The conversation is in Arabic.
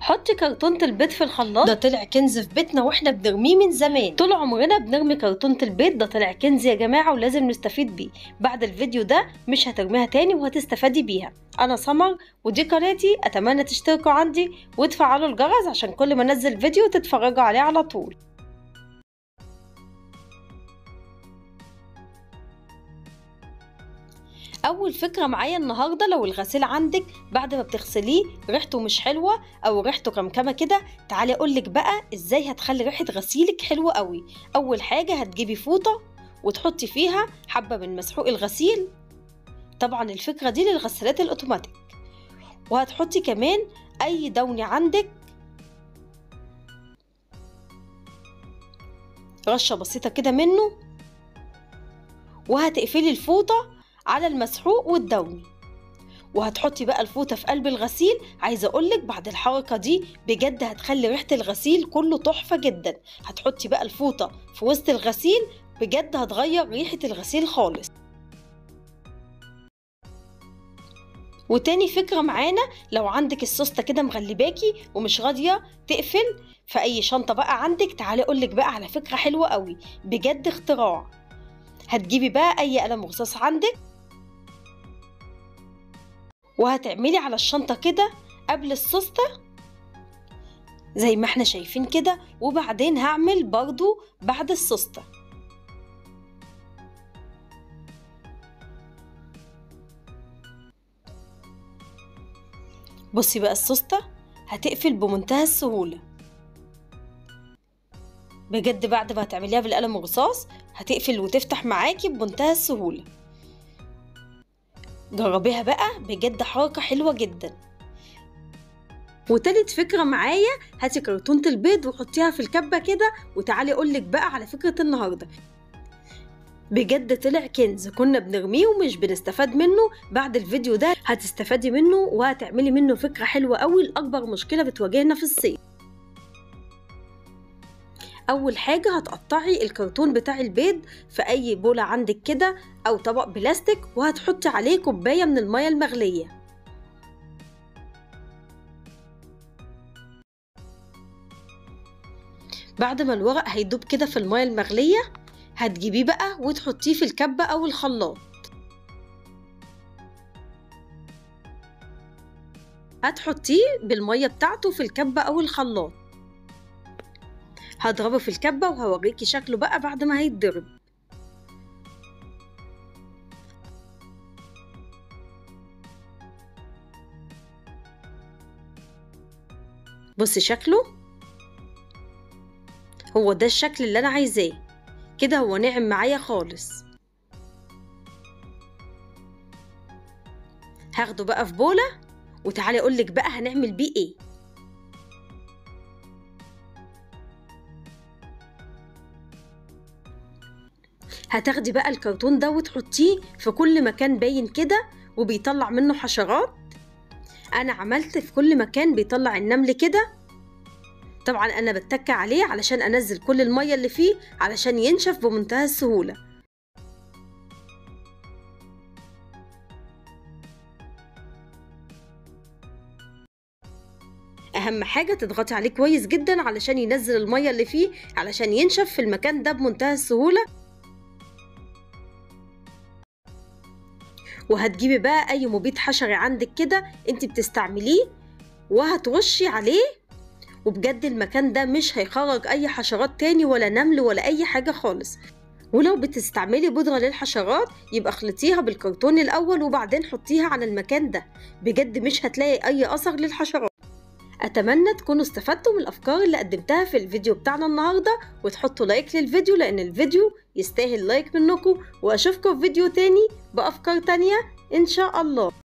حطي كرتونة البيض في الخلاط. ده طلع كنز في بيتنا واحنا بنرميه من زمان، طول عمرنا بنرمي كرتونة البيض. ده طلع كنز يا جماعة ولازم نستفيد بيه. بعد الفيديو ده مش هترميها تاني وهتستفادي بيها. انا سمر ودي قناتي، اتمنى تشتركوا عندي وتفعلوا الجرس عشان كل ما انزل فيديو تتفرجوا عليه على طول. اول فكره معايا النهارده، لو الغسيل عندك بعد ما بتغسليه ريحته مش حلوه او ريحته كمكمه كده، تعالي اقولك بقى ازاي هتخلي ريحه غسيلك حلوه قوي. اول حاجه هتجيبي فوطه وتحطي فيها حبه من مسحوق الغسيل، طبعا الفكره دي للغسالات الاوتوماتيك، وهتحطي كمان اي دوني عندك، رشه بسيطه كده منه، وهتقفلي الفوطه على المسحوق والدوني، وهتحطي بقى الفوطة في قلب الغسيل. عايزة اقولك بعد الحركة دي بجد هتخلي ريحة الغسيل كله تحفة جدا. هتحطي بقى الفوطة في وسط الغسيل، بجد هتغير ريحة الغسيل خالص. وتاني فكرة معانا، لو عندك السوستة كده مغلباكي ومش راضية تقفل في اي شنطة بقى عندك، تعالي اقولك بقى على فكرة حلوة قوي بجد اختراع. هتجيبي بقى اي قلم رصاص عندك وهتعملي على الشنطة كده قبل السوستة زي ما احنا شايفين كده، وبعدين هعمل برضو بعد السوستة. بصي بقى السوستة هتقفل بمنتهى السهولة بجد. بعد ما هتعمليها بالقلم الرصاص هتقفل وتفتح معاكي بمنتهى السهولة. جربيها بقى بجد، حركة حلوة جدا. وتالت فكرة معايا، هاتي كرتونة البيض وحطيها في الكبة كده، وتعالي اقولك بقى على فكرة النهاردة. بجد طلع كنز كنا بنرميه ومش بنستفاد منه. بعد الفيديو ده هتستفادي منه وهتعملي منه فكرة حلوة قوي لأكبر مشكلة بتواجهنا في الصيف. اول حاجة هتقطعي الكرتون بتاع البيض في اي بولة عندك كده او طبق بلاستيك، وهتحطي عليه كوباية من المية المغلية. بعد ما الورق هيدوب كده في المية المغلية هتجيبيه بقى وتحطيه في الكبة او الخلاط. هتحطيه بالمية بتاعته في الكبة او الخلاط. هضربه في الكبة وهوريكي شكله بقى بعد ما هيتضرب. بصي شكله، هو ده الشكل اللي انا عايزاه كده، هو ناعم معايا خالص. هاخده بقى في بولة وتعالي اقولك بقى هنعمل بيه ايه. هتاخدي بقى الكرتون ده وتحطيه في كل مكان باين كده وبيطلع منه حشرات. انا عملت في كل مكان بيطلع النمل كده، طبعا انا بتك عليه علشان انزل كل المية اللي فيه علشان ينشف بمنتهى السهولة. اهم حاجة تضغطي عليه كويس جدا علشان ينزل المية اللي فيه علشان ينشف في المكان ده بمنتهى السهولة. وهتجيبي بقى اي مبيد حشري عندك كده انت بتستعمليه وهترشي عليه، وبجد المكان ده مش هيخرج اي حشرات تاني ولا نمل ولا اي حاجة خالص. ولو بتستعملي بودرة للحشرات يبقى اخلطيها بالكرتون الاول وبعدين حطيها على المكان ده، بجد مش هتلاقي اي اثر للحشرات. اتمنى تكونوا استفدتوا من الافكار اللي قدمتها في الفيديو بتاعنا النهارده، وتحطوا لايك للفيديو لان الفيديو يستاهل لايك منكم. واشوفكم في فيديو تاني بافكار تانية ان شاء الله.